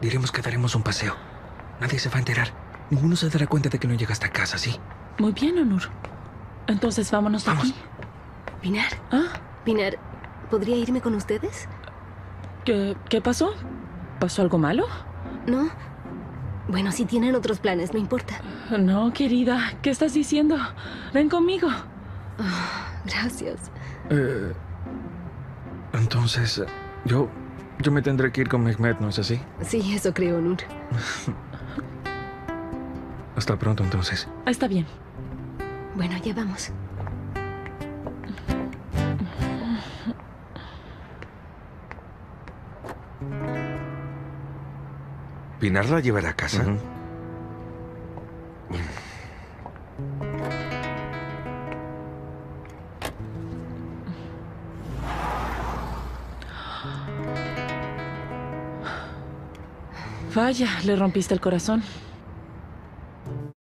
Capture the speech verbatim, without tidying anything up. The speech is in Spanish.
Diremos que daremos un paseo. Nadie se va a enterar. Ninguno se dará cuenta de que no llegaste a casa, ¿sí? Muy bien, Onur. Entonces vámonos de Vamos. aquí. Pinar, ¿Ah? Pinar, ¿podría irme con ustedes? ¿Qué, ¿Qué pasó? ¿Pasó algo malo? ¿No? Bueno, si tienen otros planes, no importa. No, querida. ¿Qué estás diciendo? Ven conmigo. Gracias. Eh, entonces, eh, yo... Yo me tendré que ir con Mehmet, ¿no es así? Sí, eso creo, Onur. Hasta pronto, entonces. Está bien. Bueno, ya vamos. ¿Pinar la llevará a casa? Ujú. Vaya, le rompiste el corazón.